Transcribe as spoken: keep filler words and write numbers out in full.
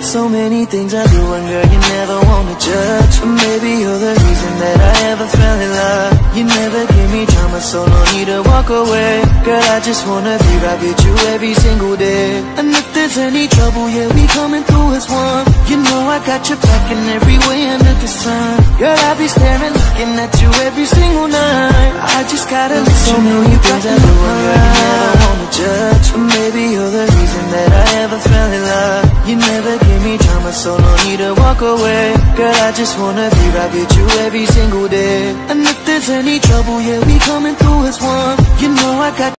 So many things I do, and girl, you never wanna judge. Maybe you're the reason that I ever fell in love. You never give me drama, so no need to walk away. Girl, I just wanna be right with you every single day. And if there's any trouble, yeah, we coming through as one. You know I got your back in every way under the sun. Girl, I be staring, looking at you every single night. I just gotta let so you know you got to do, and girl, you never wanna judge. Maybe you're the reason that I ever fell in love. You never give me drama, so no need to walk away. Girl, I just wanna be right with you every single day. And if there's any trouble, yeah, we coming through as one. You know I got